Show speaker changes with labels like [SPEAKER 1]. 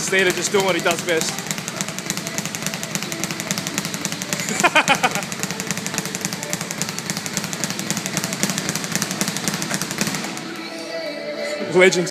[SPEAKER 1] state of just doing what he does best. Legends.